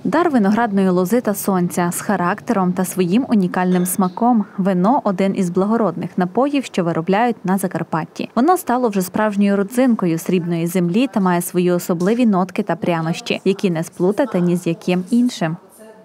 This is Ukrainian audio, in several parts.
Дар виноградної лози та сонця з характером та своїм унікальним смаком. Вино – один із благородних напоїв, що виробляють на Закарпатті. Воно стало вже справжньою родзинкою срібної землі та має свої особливі нотки та прянощі, які не сплутати ні з яким іншим.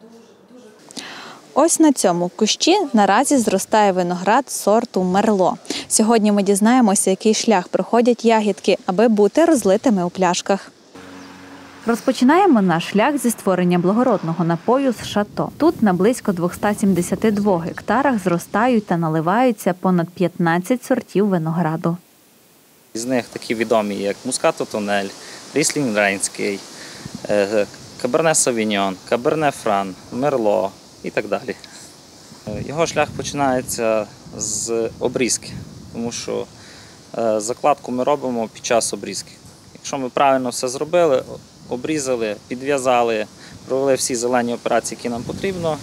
Ось на цьому кущі наразі зростає виноград сорту Мерло. Сьогодні ми дізнаємося, який шлях проходять ягідки, аби бути розлитими у пляшках. Розпочинаємо наш шлях зі створення благородного напою з шато. Тут на близько 272 гектарах зростають та наливаються понад 15 сортів винограду. Із них такі відомі, як Мускато Тонель, Ріслінг Рейнський, Каберне Савіньйон, Каберне Фран, Мерло і так далі. Його шлях починається з обрізки, тому що закладку ми робимо під час обрізки. Якщо ми правильно все зробили, обрізали, підв'язали, провели всі зелені операції, які нам потрібно,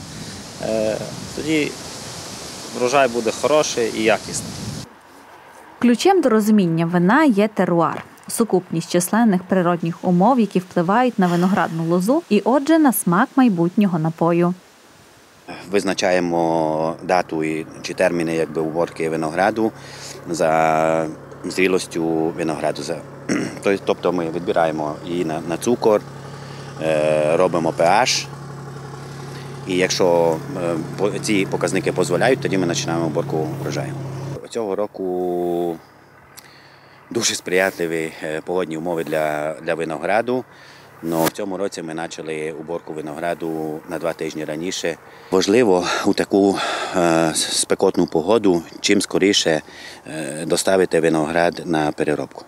тоді врожай буде хороший і якісний. Ключем до розуміння вина є теруар – сукупність численних природних умов, які впливають на виноградну лозу і, отже, на смак майбутнього напою. Визначаємо дату чи терміни уборки винограду за зрілостю винограду. Тобто ми відбираємо її на цукор, робимо pH, і якщо ці показники дозволяють, тоді ми починаємо уборку врожаю. Цього року дуже сприятливі погодні умови для винограду. Но в цьому році ми почали уборку винограду на 2 тижні раніше. Важливо у таку спекотну погоду чим скоріше доставити виноград на переробку.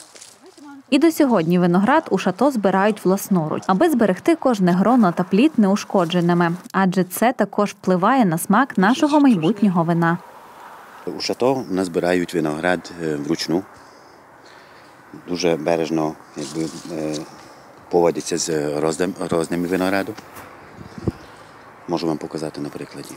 І до сьогодні виноград у шато збирають власноруч, аби зберегти кожне гроно та плід неушкодженими. Адже це також впливає на смак нашого майбутнього вина. У шато у нас збирають виноград вручну. Дуже бережно поводяться з розними винограду. Можу вам показати на прикладі.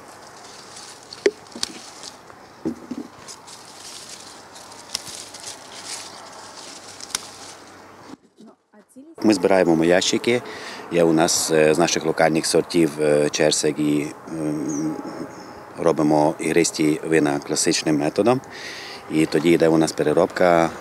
Ми збираємо ящики. Є у нас з наших локальних сортів Черсегі, робимо ігристі вина класичним методом. І тоді йде у нас переробка,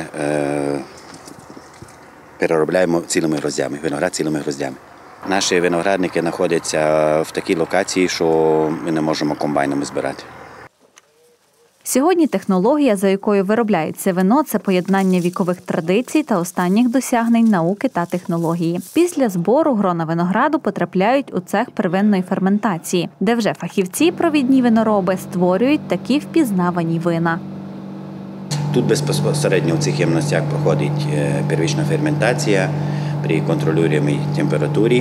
переробляємо цілими гроздями, виноград цілими гроздями. Наші виноградники знаходяться в такій локації, що ми не можемо комбайнами збирати. Сьогодні технологія, за якою виробляється вино, це поєднання вікових традицій та останніх досягнень науки та технології. Після збору грона винограду потрапляють у цех первинної ферментації, де вже фахівці, провідні винороби, створюють такі впізнавані вина. Тут безпосередньо в цих ємностях проходить первична ферментація при контролюємій температурі.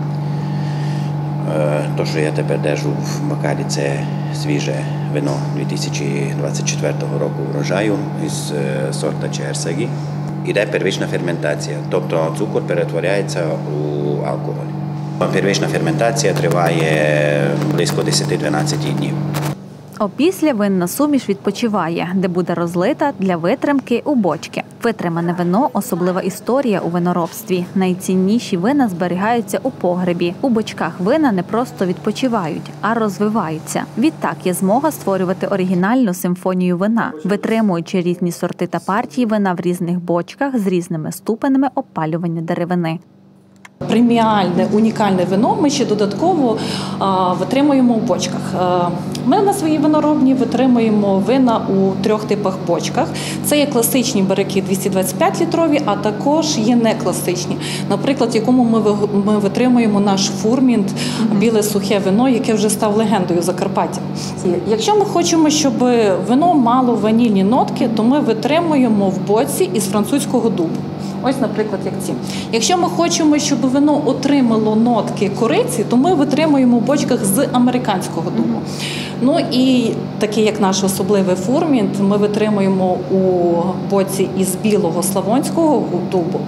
Те, що я тепер держу в бокалі, це свіже вино 2024 року врожаю із сорта Черсегі. Іде первична ферментація, тобто цукор перетворяється у алкоголь. Первична ферментація триває близько 10-12 днів. Опісля винна суміш відпочиває, де буде розлита для витримки у бочки. Витримане вино – особлива історія у виноробстві. Найцінніші вина зберігаються у погребі. У бочках вина не просто відпочивають, а розвиваються. Відтак є змога створювати оригінальну симфонію вина, витримуючи різні сорти та партії вина в різних бочках з різними ступенями опалювання деревини. Преміальне, унікальне вино ми ще додатково витримуємо у бочках. Ми на своїй виноробні витримуємо вина у 3 типах бочках. Це є класичні барики 225-літрові, а також є некласичні. Наприклад, в якому ми витримуємо наш фурмінт, біле сухе вино, яке вже став легендою Закарпаття. Якщо ми хочемо, щоб вино мало ванільні нотки, то ми витримуємо в боці із французького дубу. Ось, наприклад, як ці. Якщо ми хочемо, щоб вино отримало нотки кориці, то ми витримуємо в бочках з американського дубу. Ну і такий, як наш особливий фурмінт, ми витримуємо у боці із білого славонського дубу.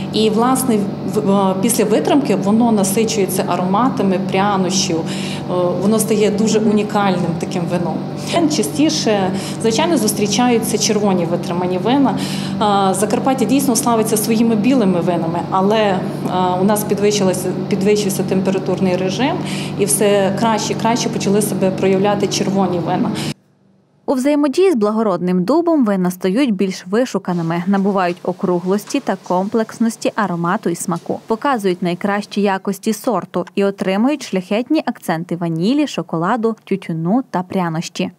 І, власне, після витримки воно насичується ароматами прянощів, воно стає дуже унікальним таким вином. Частіше, звичайно, зустрічаються червоні витримані вина. Закарпаття дійсно славиться своїми білими винами, але у нас підвищився температурний режим і все краще і краще почали себе проявляти червоні вина. У взаємодії з благородним дубом вина стають більш вишуканими, набувають округлості та комплексності аромату і смаку, показують найкращі якості сорту і отримують шляхетні акценти ванілі, шоколаду, тютюну та прянощі.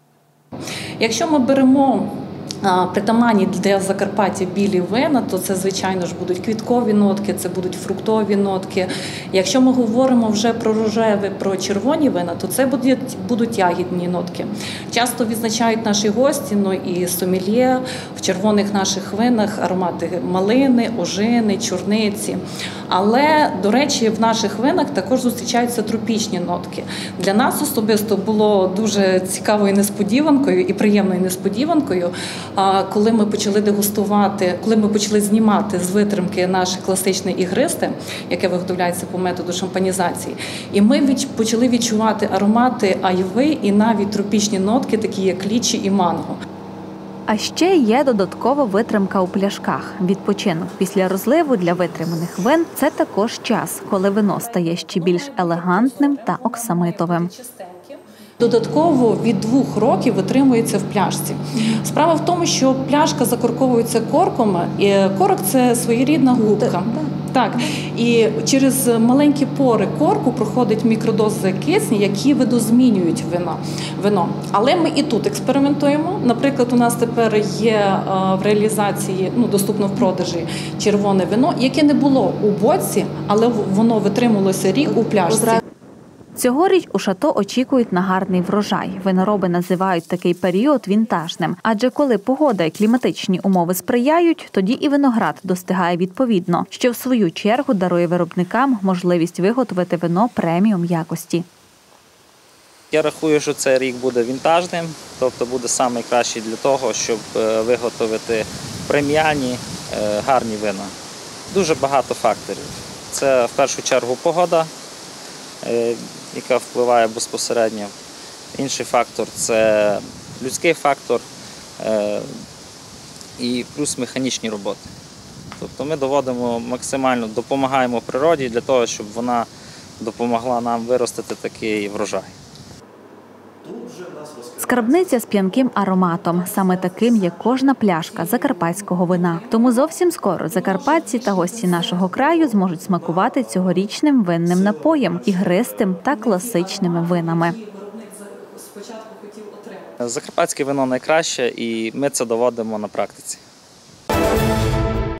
Якщо ми беремо притаманні для Закарпаття білі вина, то це, звичайно ж, будуть квіткові нотки, це будуть фруктові нотки. Якщо ми говоримо вже про рожеві, про червоні вина, то це будуть ягідні нотки. Часто відзначають наші гості, ну і сомельє, в червоних наших винах аромати малини, ожини, чорниці. Але, до речі, в наших винах також зустрічаються тропічні нотки. Для нас особисто було дуже цікавою несподіванкою і приємною несподіванкою, коли ми почали дегустувати, коли ми почали знімати з витримки наше класичне ігристе, яке виготовляється по методу шампанізації, і ми почали відчувати аромати айви і навіть тропічні нотки, такі як лічі і манго. А ще є додаткова витримка у пляшках. Відпочинок після розливу для витриманих вин – це також час, коли вино стає ще більш елегантним та оксамитовим. Додатково від 2 років витримується в пляшці. Справа в тому, що пляшка закорковується корком, і корок – це своєрідна губка. Так, і через маленькі пори корку проходить мікродози кисню, які видозмінюють вино. Але ми і тут експериментуємо. Наприклад, у нас тепер є в реалізації, доступно в продажі, червоне вино, яке не було у бочці, але воно витримувалося рік у пляшці. Цьогоріч у Шато очікують на гарний врожай. Винороби називають такий період вінтажним. Адже коли погода і кліматичні умови сприяють, тоді і виноград достигає відповідно, що в свою чергу дарує виробникам можливість виготовити вино преміум якості. Я рахую, що цей рік буде вінтажним, тобто буде найкращий для того, щоб виготовити преміальні, гарні вина. Дуже багато факторів. Це в першу чергу погода, яка впливає безпосередньо. Інший фактор – це людський фактор і плюс механічні роботи. Тобто ми доводимо максимально, допомагаємо природі для того, щоб вона допомогла нам виростити такий врожай. Скарбниця з п'янким ароматом, саме таким, як кожна пляшка закарпатського вина. Тому зовсім скоро закарпатці та гості нашого краю зможуть смакувати цьогорічним винним напоєм, ігристим та класичними винами. Закарпатське вино найкраще, і ми це доводимо на практиці.